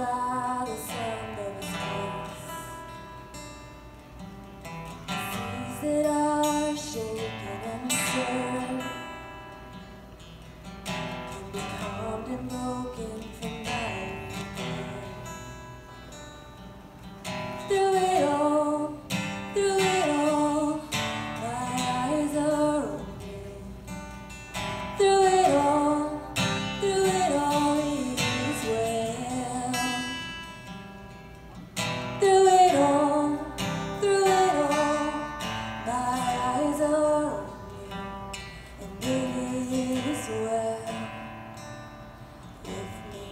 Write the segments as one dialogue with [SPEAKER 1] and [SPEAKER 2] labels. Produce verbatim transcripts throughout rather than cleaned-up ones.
[SPEAKER 1] by the sound of his voice. Seas that are shaken and stirred can be calmed and broken from night to day. Through it all, through it all, my eyes are open. Through it all, through it all, it is well. Through it all, through it all, my eyes are open, and it is well with me.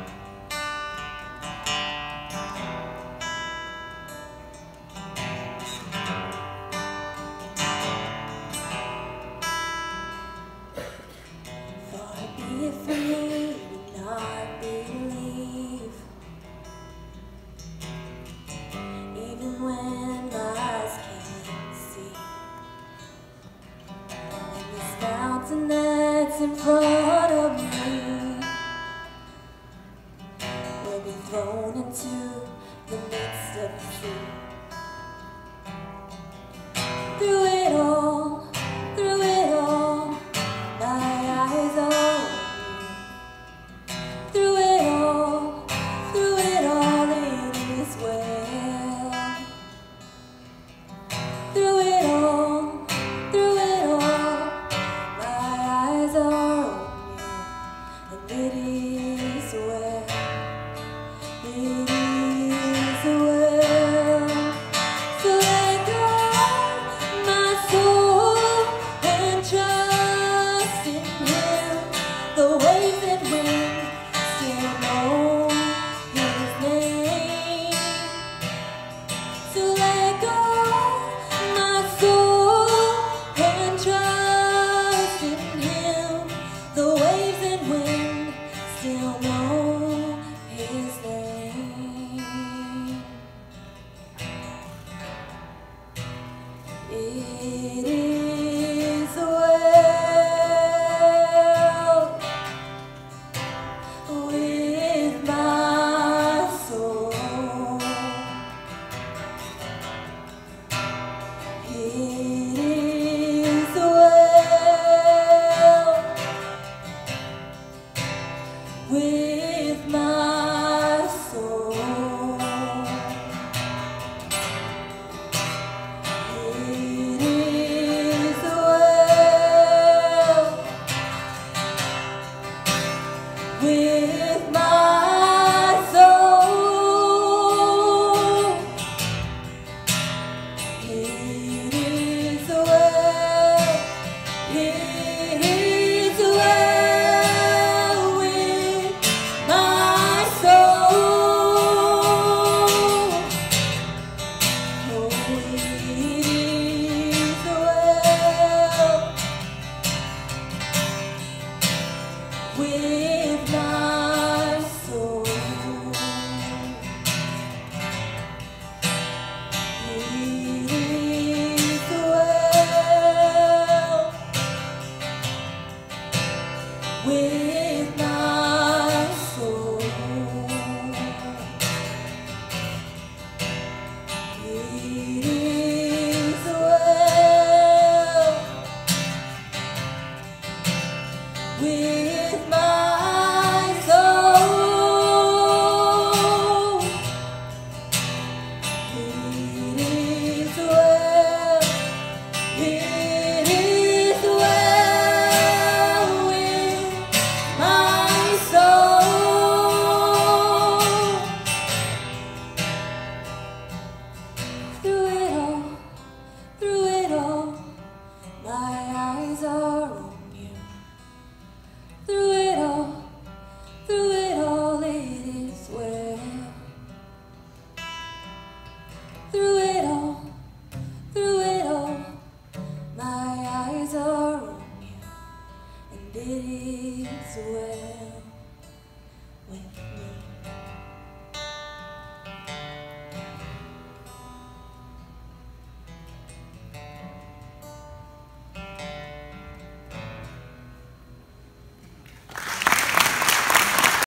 [SPEAKER 1] Far be it from me to not believe, even when my eyes can't see. And this mountain that's in front of me will be thrown into the midst of the sea. Through it all, through it all, my eyes are open. Through it all, through it all, it is well. Through it all, through it all, my eyes are open, and it is well. It is well. So let go my soul and trust in Him. The waves and wind still know His name. So let go my soul and trust in Him. The waves and wind still know His name. It is well with my soul. It is well with my soul. It is well with my soul. It is well, it is well with my soul. Oh, it is well with my soul. It is well with my soul. It is well with my soul. It is well, it is well with my soul. Through it all, through it all, my eyes are on You. Through it all, through it all, it is well. Through it all, through it all, my eyes are on You, and it is well with me.